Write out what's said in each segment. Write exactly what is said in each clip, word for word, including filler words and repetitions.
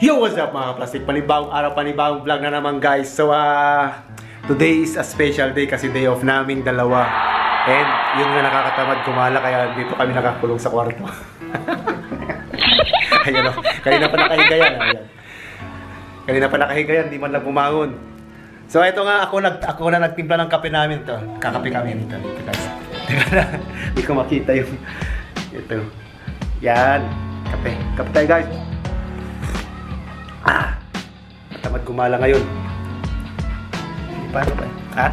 Yo, what's up mga kaplastik? Panibagong araw, panibagong vlog na naman guys. So, uh, today is a special day kasi day off namin dalawa. And yun nga nakakatamad kumala kaya dito kami nakakulong sa kwarto. Ayan o, kanina pa nakahiga yan. Ayan. Kanina pa nakahiga yan, di man lang bumangon. So, ito nga, ako, nag, ako na nagtimpla ng kape namin to. Kakape kami nito. Dito guys. Teka na, di ko makita yung... Ito. Yan. Kape. Kape tayo guys. Ah! Tamad gumala ngayon. Paano ba? Ha?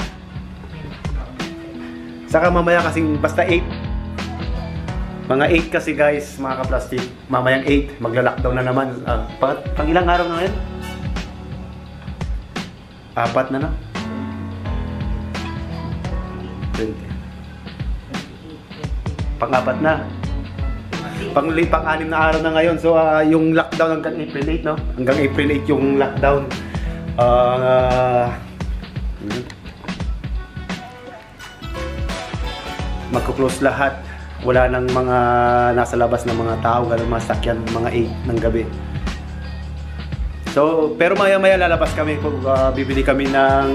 Saka mamaya kasing basta eight. Mga eight kasi guys, mga kaplastik. Mamayang eight, magla-lockdown na naman. Uh, pang, pang ilang araw na ngayon? Apat na na? twenty. Pang-apat na. Pang pang-anim na araw na ngayon. So, uh, yung lockdown hanggang April eight, no? Hanggang April eight yung lockdown. Uh, magko-close lahat. Wala nang mga nasa labas ng mga tao, ganun mga sakyan, mga eight ng gabi. So, pero maya-maya lalabas kami. Uh, bibili kami ng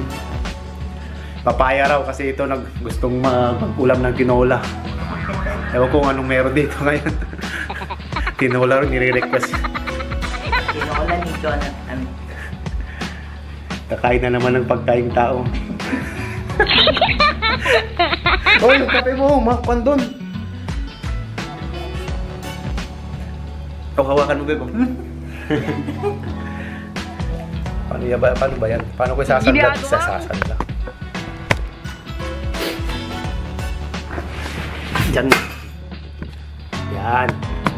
papaya raw kasi ito nag gustong mag-ulam ng tinola. Ewan ko kung anong meron dito ngayon. Tinola rin, nire-request. Tinola ni Jonathan. Kakain na naman ng pagkain tao. Oh, yung kape mo, makpan doon. Ito, hawakan mo, bebo. Paano, ba, paano ba yan? Paano ko isasandag? Isasandag. Diyan. Yan.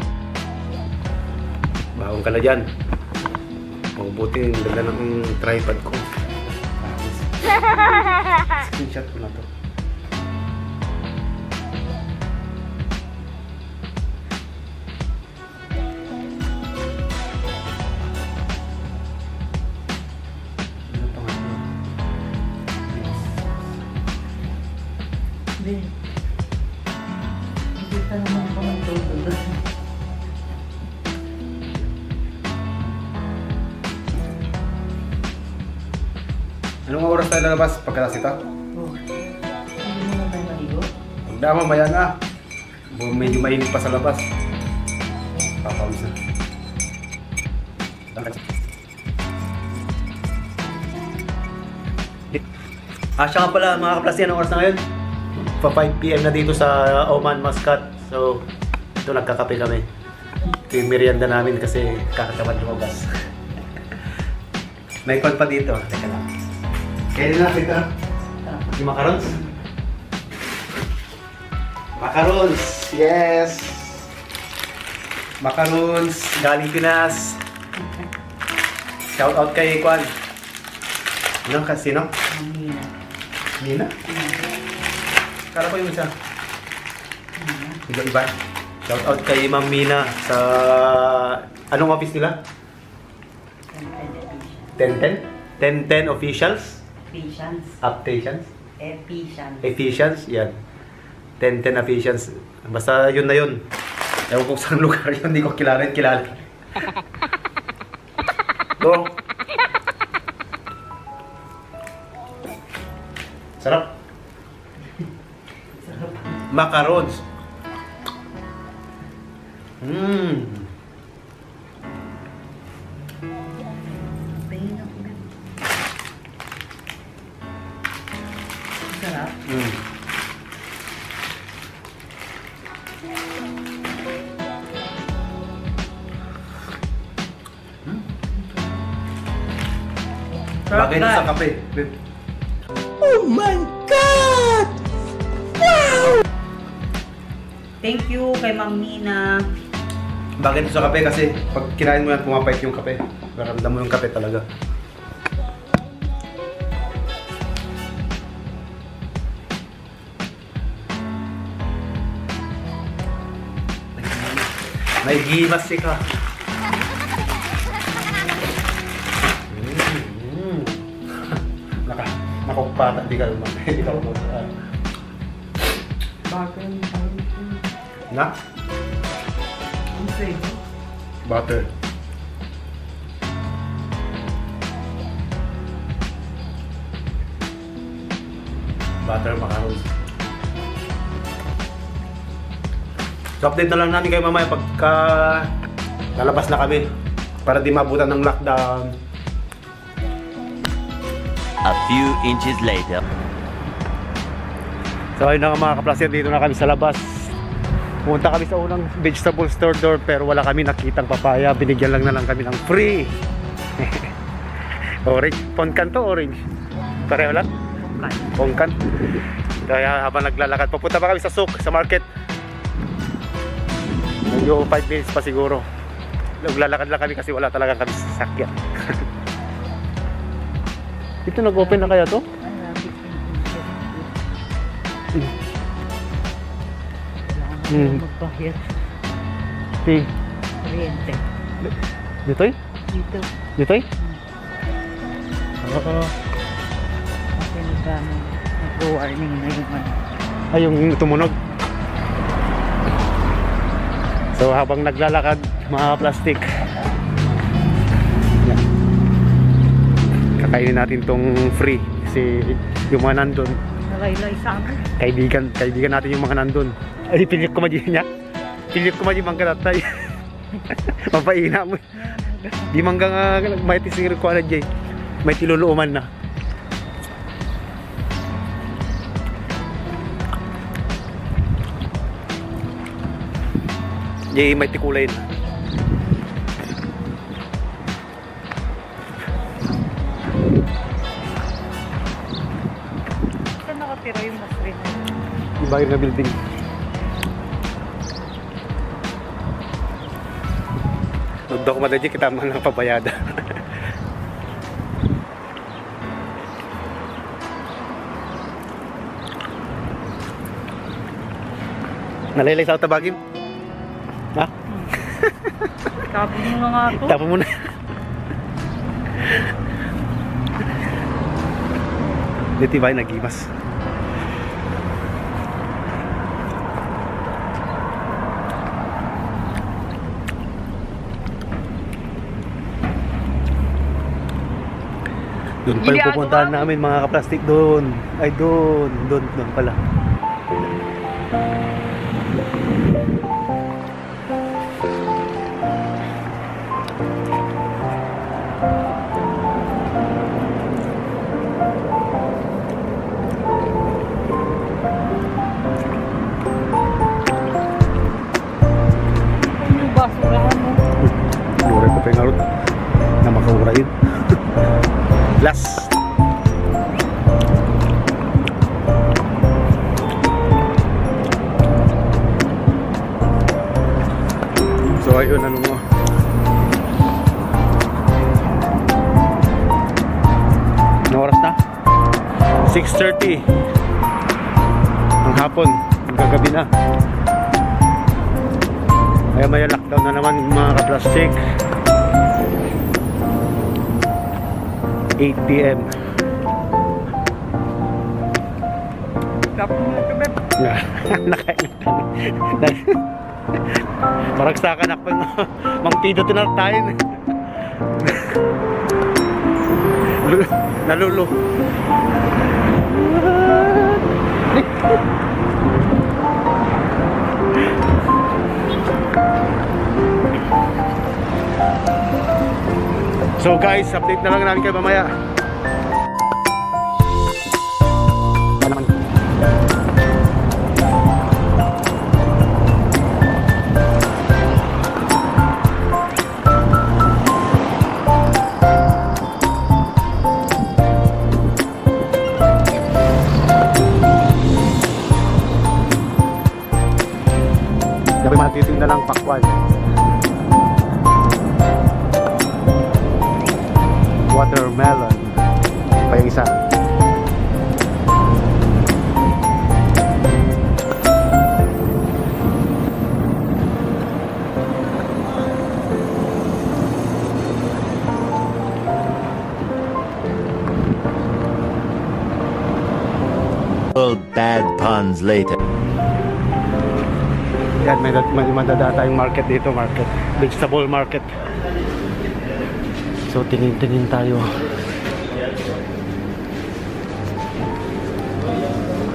Bahong ka na dyan. Mabuti yung ganda ng tripod ko. Screenshot ko na to. Ano pangalan? Hindi. Hindi ka naman ko ng todo. Anong oras tayo lalabas pagkatas ito? Oh. Hindi mo na tayo maligo? Huwag na, mamaya na. Medyo mainit pa sa labas. Papawis na. Ah, siya nga pala mga kaplastik, anong oras na ngayon? Pa five p m na dito sa Oman, Muscat. So, ito nagkakape kami. Ito yung merienda namin kasi kakatamad lumabas. May kon pa dito. Teka lang. Kaya na kita. Yung macarons. Macarons. Yes. Macarons. Galing Pinas. Shout out kay Kwan. Anong kasi no? Mina. Mina? Kala ko yung isa. Iba-iba. Shout out kay Ma'am Mina sa... Anong office nila? ten ten? ten ten officials? Efficients. Aptations? Efficients. Efficients? Yan. ten ten officials. Basta yun na yun. Ewan ko saan lugar yun. Hindi ko kilala. Kilala. Go! Sarap. Sarap. Macarons. Mmm. Tingin ako na. Sarap. Mm. Hmm? Bagay na sa kape. Oh my God! Wow! Thank you kay Ma'am Mina. Bagay ito sa kape kasi pag kinain mo yan, pumapait yung kape. Naramdam mo yung kape talaga. May gimas ka. Mm. Naka, nakukpata, di ka lumang. Di ka lumang. Bakit? Na? Ang sa'yo. Butter. butter macarons. So update na lang namin kayo mamaya pagka lalabas na kami para di mabutan ng lockdown. A few inches later. So ayun na nga mga kaplasir, dito na kami sa labas. Pumunta kami sa unang vegetable store door pero wala kami nakitang papaya. Binigyan lang na lang kami ng free. Orange. Pongkan to, orange. Pareho lang? Pongkan. Kaya habang naglalakad, papunta pa kami sa souk, sa market. Medyo five minutes pa siguro. Naglalakad lang kami kasi wala talaga kami sasakyan. Dito nag-open na kaya to? Hmm. Magbayad. Si. Kuryente. Dito'y? Dito. Dito'y? Oo. Kasi nagano, nag-warning na yung ano. Ay, yung tumunog. So habang naglalakad, mga plastic. Yan. Kakainin natin tong free kasi yung mga nandun. Nalaylay sa amin. Kaibigan, kaibigan natin yung mga nandun. Ay, pilit ko madyan niya. Pilit ko madyan mangkalatay. Mapaina mo. Di mangga nga may tising ko na dyan. May tiluluuman na. Jay, may tikulay na. Saan nakatira yung masrin? Yung bahay na building. Huwag daw kumadadya, kita man lang pabayada. Nalaylay sa Tabagim? Ha? Tapos mo na nga ito. Tapos mo na. Dito ba yung nagimas? Doon pa yung pupuntahan namin mga kaplastik, doon. Ay doon, doon, doon pala. Yung basurahan mo. Luray ko pa yung harot na makaurain. Last. So ayun, ano mo. Ano oras na? six thirty ang hapon, ang gagabi na. Kaya may lockdown na naman mga kaplastik. eight p m Tapos mo na ito, Beb. Nakain. Maragsakan ako yung mangpido tinartayin. Nalulo. So guys, update na lang namin kayo mamaya. Naman. Dapat matitin na lang pakwan. Watermelon pa yung isa. Bad puns later. Yan, may, may madada tayong market dito, market, vegetable market. So tingin-tingin tayo.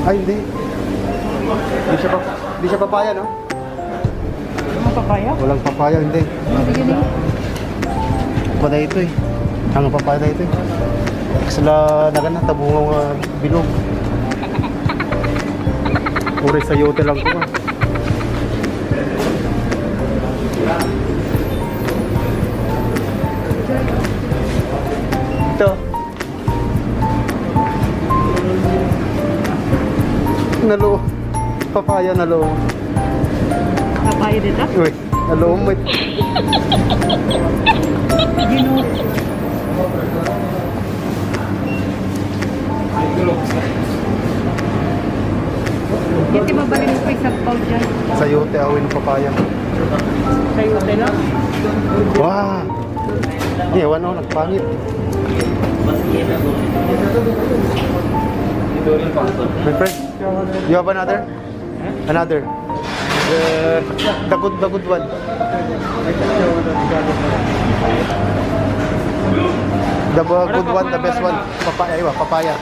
Ay, hindi. Hindi siya, pa, hindi siya papaya, no? Ano papaya? Walang papaya, hindi. Hindi gini. Pada ito eh. Ang papaya na ito eh. Sila nagan na tabungang uh, bilog. Uri sa yote lang ko. Ito. Nalo. Papaya nalo. Papaya dito? Uy, nalo mo. Gino. Hindi mabalin mo pa isang pau dyan. Sa yote awin ng papaya. Sa'yo tayo lang. Wah. Hindi, ewan ako, nagpangit. My friend, you have another? Another? The, the good, the good one. The uh, good one, the best one. Papaya, iba, papaya.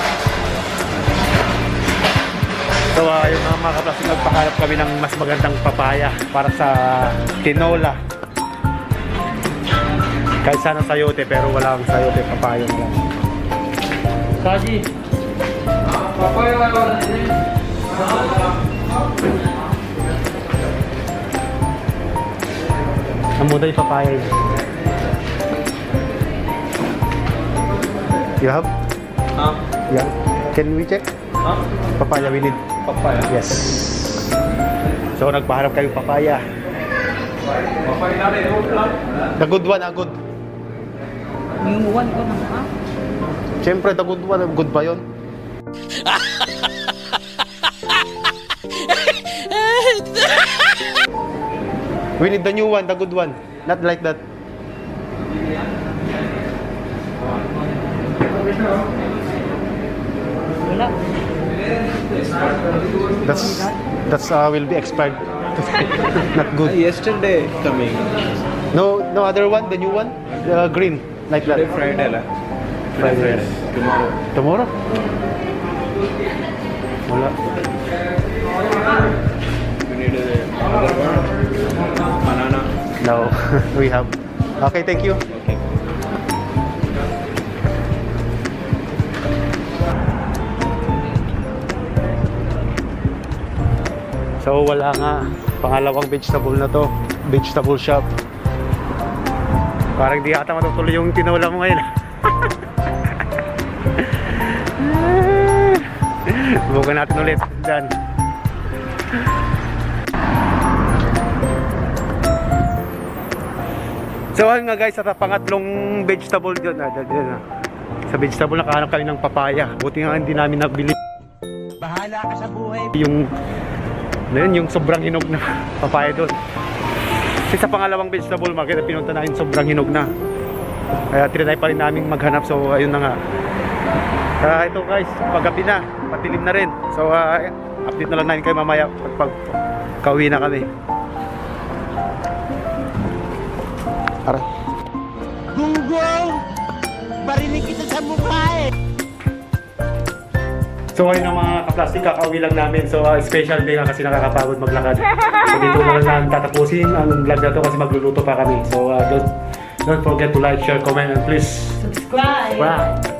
So, uh, yung mga mga kaplasik, nagpakalap kami ng mas magandang papaya para sa tinola. Kahit sana sayote, pero walang sayote, papaya na lang. Saji. Papaya wala din. Ang muda yung papaya yun. You have? Huh? Yeah. Can we check? Huh? Papaya we need. Papaya. Yes. So, nagpaharap kayo papaya. Papaya na rin. The good one, ah, good. Yung one ko na ha? Siyempre, the good one, good ba yun? We need the new one, the good one. Not like that. Wala. That's, that's uh, will be expired. Not good. Yesterday coming. No, no other one, the new one? The green, like that. Today Friday la. Friday. Tomorrow. Tomorrow? Wala. We need another one. Banana. No, we have. Okay, thank you. Okay. So wala nga, pangalawang vegetable na to, vegetable shop. Parang di ata matutuloy yung tinola mo ngayon. Subukan natin ulit dyan. So ayun nga guys, sa pangatlong vegetable dyan, ah, dyan, dyan, ah. Sa vegetable nakahanap kami ng papaya. Buti nga hindi namin nabili. Bahala ka sa buhay. Yung ano yun, yung sobrang hinog na papaya doon. Kasi sa pangalawang vegetable market na pinunta namin, sobrang hinog na. Kaya trinay pa rin namin maghanap. So ayun na nga. Kaya ito guys, paggabi na, patilim na rin. So uh, update na lang namin kayo mamaya pag, pag kauwi na kami. Aray. Gunggong! Barinig kita sa mukha eh! So ayun ang mga kaplastik, kakauwi lang namin. So uh, special day nga kasi nakakapagod maglakad. So dito na lang namin tatapusin ang vlog na to kasi magluluto pa kami. So uh, don't, don't forget to like, share, comment, and please Subscribe! subscribe.